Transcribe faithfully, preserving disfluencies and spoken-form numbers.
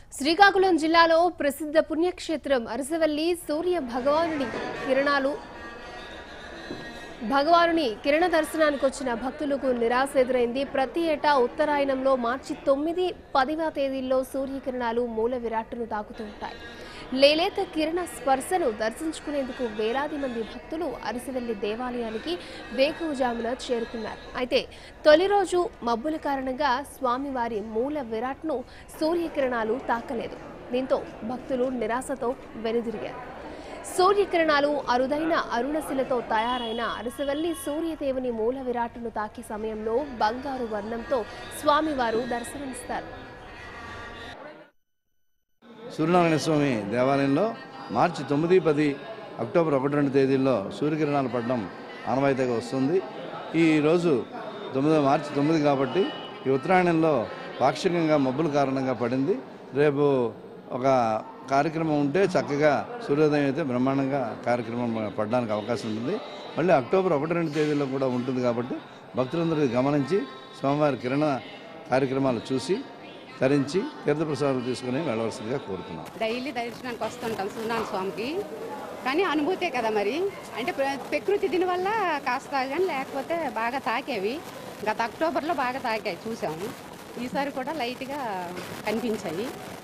శ్రీకాకుళం జిల్లాలో ప్రసిద్ధ పుణ్యక్షేత్రం అరసవల్లి సూర్య భగవానుడి కిరణాలు భగవానుని కిరణ దర్శనానికి వచ్చిన భక్తులకు నిరాశ ఎదురైంది. ప్రతి ఏటా ఉత్తరాయణంలో మార్చి తొమ్మిది పదివ తేదీల్లో సూర్యకిరణాలు మూల విరాట్టును తాకుతూ ఉంటాయి. లేలేత కిరణ స్పర్శను దర్శించుకునేందుకు వేలాది మంది భక్తులు అరసవల్లి దేవాలయానికి వేకువజామున చేరుకున్నారు. అయితే తొలి రోజు మబ్బుల కారణంగా స్వామివారి మూల విరాట్ను సూర్యకిరణాలు తాకలేదు. దీంతో భక్తులు నిరాశతో వెనుదిరిగారు. సూర్యకిరణాలు అరుదైన అరుణశిలతో తయారైన అరసవల్లి సూర్యదేవుని మూల విరాట్టును తాకే సమయంలో బంగారు వర్ణంతో స్వామివారు దర్శనమిస్తారు. సూర్యనారాయణ స్వామి దేవాలయంలో మార్చి తొమ్మిది పది అక్టోబర్ ఒకటి రెండు తేదీల్లో సూర్యకిరణాలు పడడం ఆనవాయితీగా వస్తుంది. ఈరోజు తొమ్మిదో మార్చి తొమ్మిది కాబట్టి ఈ ఉత్తరాయణంలో పాక్షికంగా మబ్బుల కారణంగా పడింది. రేపు ఒక కార్యక్రమం ఉంటే చక్కగా సూర్యోదయం అయితే బ్రహ్మాండంగా కార్యక్రమం పడడానికి అవకాశం ఉంటుంది. మళ్ళీ అక్టోబర్ ఒకటి రెండు తేదీల్లో కూడా ఉంటుంది కాబట్టి భక్తులందరూ గమనించి స్వామివారి కిరణ కార్యక్రమాలు చూసి ధరించి తీర్థప్రసాదాలు తీసుకుని వెళ్ళవలసిందిగా కోరుతున్నాం. డైలీ దర్శనానికి వస్తుంటాం సూర్యనారాయణ స్వామికి, కానీ అనుభూతే కదా మరి. అంటే ప్రకృతి దీనివల్ల కాస్త కానీ లేకపోతే బాగా తాకేవి. గత అక్టోబర్లో బాగా తాకాయి చూసాము. ఈసారి కూడా లైట్గా కనిపించాయి.